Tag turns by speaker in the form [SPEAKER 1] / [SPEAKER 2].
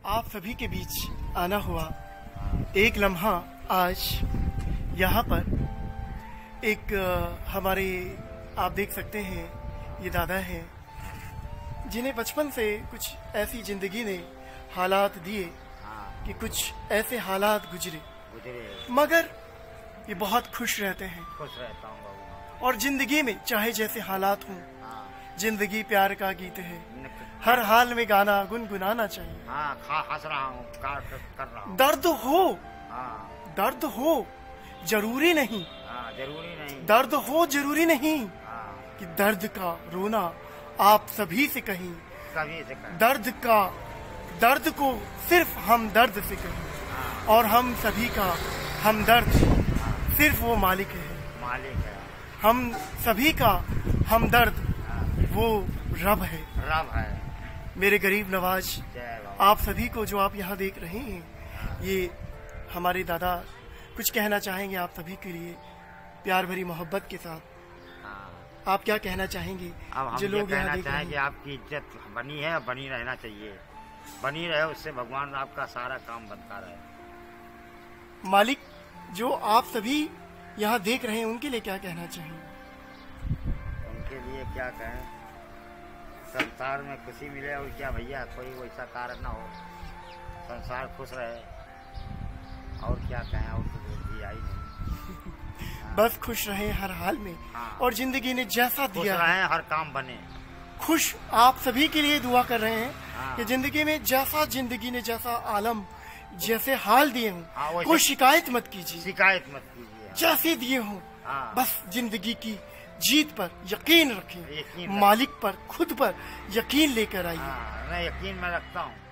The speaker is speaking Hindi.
[SPEAKER 1] आप सभी के बीच आना हुआ। एक लम्हा आज यहाँ पर एक हमारे आप देख सकते हैं ये दादा हैं जिन्हें बचपन से कुछ ऐसी जिंदगी ने हालात दिए कि कुछ ऐसे हालात गुजरे मगर ये बहुत खुश रहते हैं।
[SPEAKER 2] खुश रहता हूँ बाबू।
[SPEAKER 1] और जिंदगी में चाहे जैसे हालात हों, जिंदगी प्यार का गीत है, हर हाल में गाना गुनगुनाना चाहिए।
[SPEAKER 2] हंस रहा हूँ, कर रहा हूँ।
[SPEAKER 1] दर्द हो जरूरी नहीं,
[SPEAKER 2] जरूरी नहीं।
[SPEAKER 1] दर्द हो जरूरी नहीं कि दर्द का रोना आप सभी से कहीं,
[SPEAKER 2] सभी से कहीं।
[SPEAKER 1] दर्द को सिर्फ हम दर्द से कहीं, और हम सभी का हमदर्द सिर्फ वो मालिक है। हम सभी का हमदर्द वो रब है। मेरे गरीब नवाज, आप सभी को जो आप यहाँ देख रहे हैं, ये हमारे दादा कुछ कहना चाहेंगे आप सभी के लिए प्यार भरी मोहब्बत के साथ। आप क्या कहना चाहेंगे?
[SPEAKER 2] जो लोग कहना चाहें कि आपकी इज्जत बनी है, बनी रहना चाहिए, बनी रहे, उससे भगवान आपका सारा काम बनता रहे।
[SPEAKER 1] मालिक, जो आप सभी यहाँ देख रहे हैं उनके लिए क्या कहना चाहेंगे?
[SPEAKER 2] उनके लिए क्या कहें, संसार में खुशी मिले और क्या भैया, कोई वैसा कारण ना हो, संसार खुश रहे, और क्या कहें, और तो बोल आई नहीं।
[SPEAKER 1] बस खुश रहे हर हाल में, और जिंदगी ने जैसा दिया
[SPEAKER 2] है हर काम बने।
[SPEAKER 1] खुश आप सभी के लिए दुआ कर रहे हैं कि जिंदगी में जैसा जिंदगी ने जैसा आलम जैसे हाल दिए हों, कोई शिकायत मत कीजिए, जैसे दिए हों, बस जिंदगी की जीत पर यकीन रखें, मालिक पर, खुद पर यकीन लेकर आइए।
[SPEAKER 2] मैं यकीन में रखता हूँ।